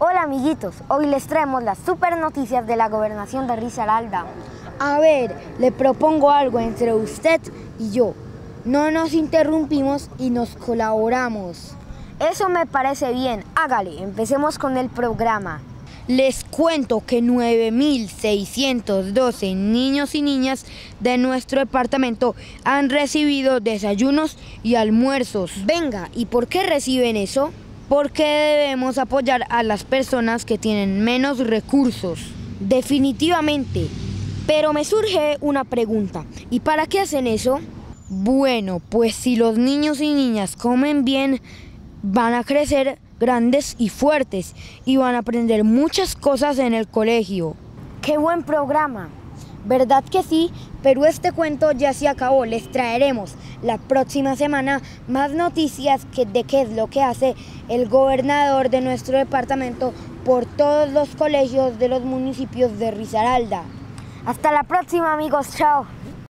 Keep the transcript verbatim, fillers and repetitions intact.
Hola amiguitos, hoy les traemos las super noticias de la gobernación de Risaralda. A ver, le propongo algo entre usted y yo. No nos interrumpimos y nos colaboramos. Eso me parece bien, hágale, empecemos con el programa. Les cuento que nueve mil seiscientos doce niños y niñas de nuestro departamento han recibido desayunos y almuerzos. Venga, ¿y por qué reciben eso? Porque debemos apoyar a las personas que tienen menos recursos. Definitivamente. Pero me surge una pregunta, ¿y para qué hacen eso? Bueno, pues si los niños y niñas comen bien, van a crecer grandes y fuertes y van a aprender muchas cosas en el colegio. ¡Qué buen programa! ¿Verdad que sí? Pero este cuento ya se acabó. Les traeremos la próxima semana más noticias que de qué es lo que hace el gobernador de nuestro departamento por todos los colegios de los municipios de Risaralda. Hasta la próxima, amigos. Chao.